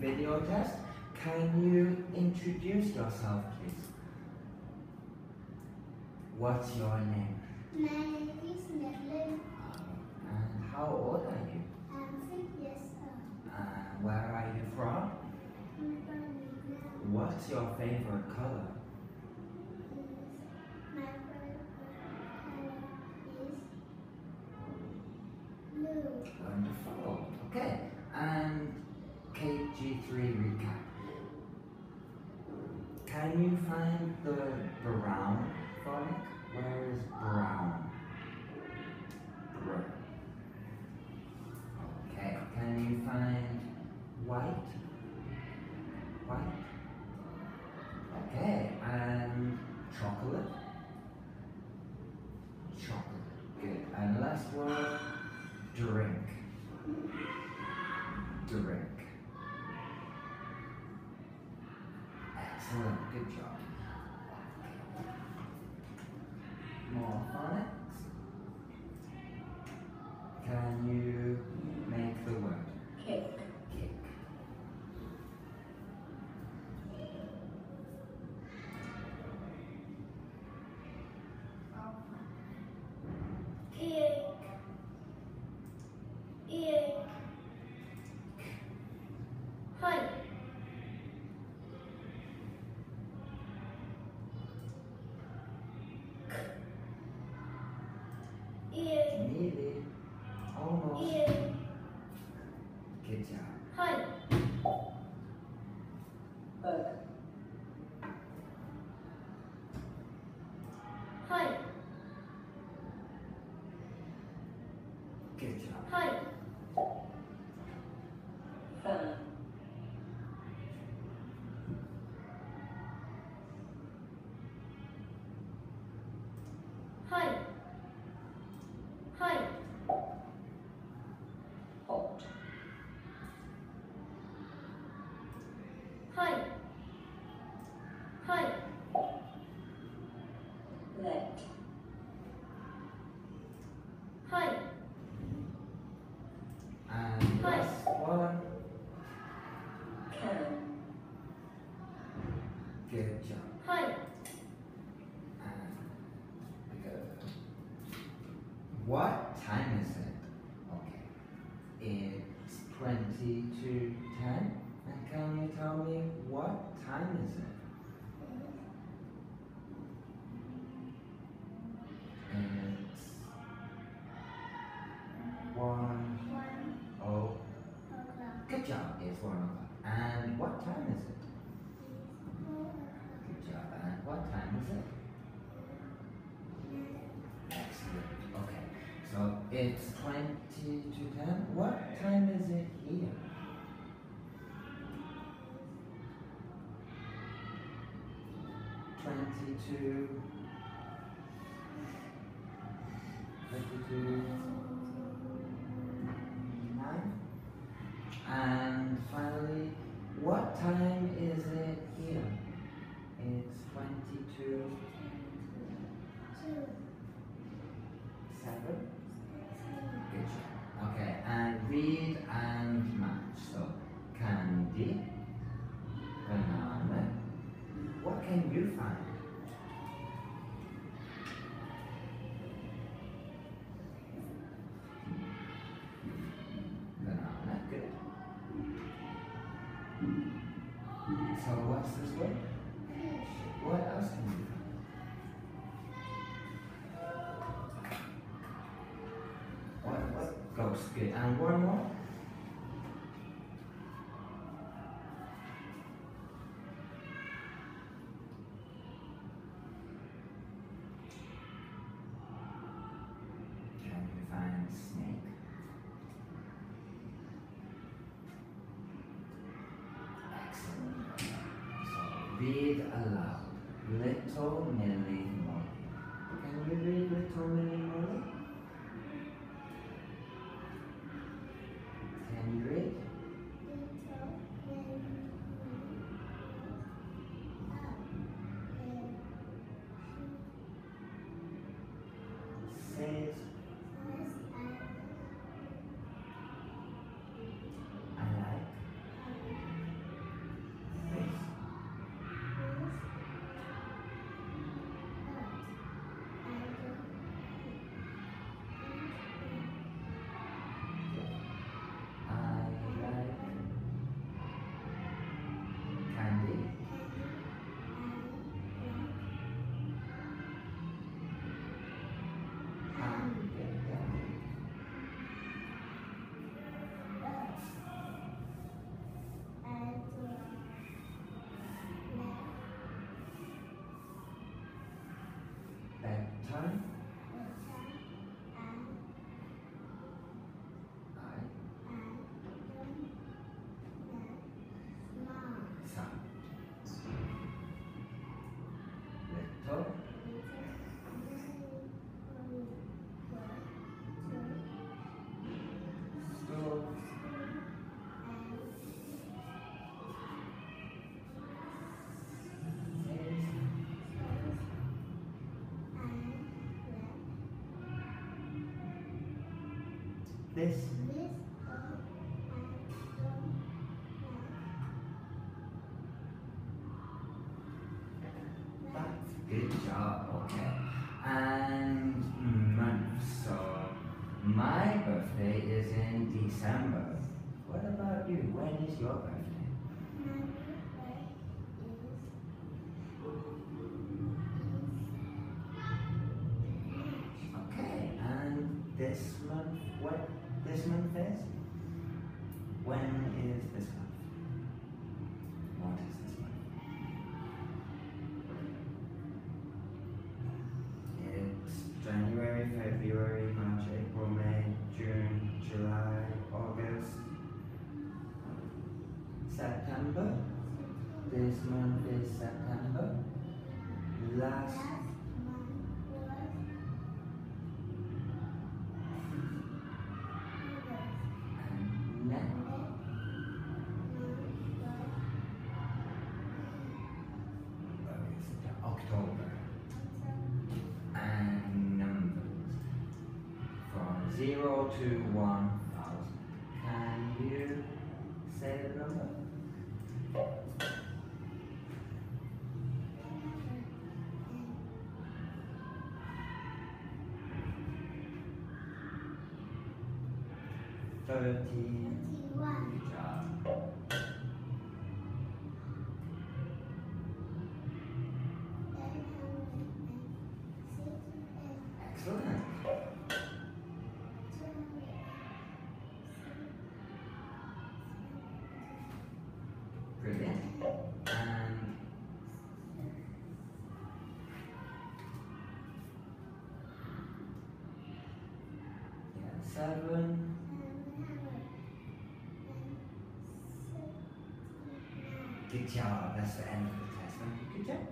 video test. Can you introduce yourself, please? What's your name? My name is Linh. And how old are you? I'm 6 years old. And where are you from? I'm from Vietnam. What's your favorite color? My favorite color is blue. Wonderful. Okay. And KG3 recap. Can you find the brown phonic? Where is brown? Brown. Okay. Can you find white? White. Okay. And chocolate? Chocolate. Good. And last word, drink. Drink. Excellent. Good job. More phonics. Can you make the word? Cake. Cake. Cake. Cake. Honey. Nearly. Almost. Good job. Honey. Honey. Good job. Honey. Fun. Honey. Honey. Hot. Honey. Honey. Let. Honey. And last one. Can. Good job. Honey. And good. What time is it? Okay. It's 20 to 10. And can you tell me what time is it? It's 1 o'clock. Good job. It's 1 o'clock. And what time is it? Good job. And what time is it? Excellent. Okay. So it's 20 to 10. What time is it here? Twenty-two, 9. And finally, what time is it here? It's 22, 7. Good job. Okay, and read and match. So, candy, banana. What can you find? Banana, good. So what's this word? What else can you find? What? Ghost, good. And one more? Can you find snake? Excellent. So read aloud. Little Millie Molly. Can you read Little Millie Molly? Can you read? Says I like This. That's good job. Okay. And month. So my birthday is in December. What about you? When is your birthday? Okay. And this month, what this month is? When is this month? What is this month? It's January, February, March, April, May, June, July, August, September. This month is September. Last and next. October. And numbers from 0 to 1,000. Can you say the number? Thirty. Good job. Excellent. Brilliant. And yeah, 7. Good job. That's the end of the test. Good job.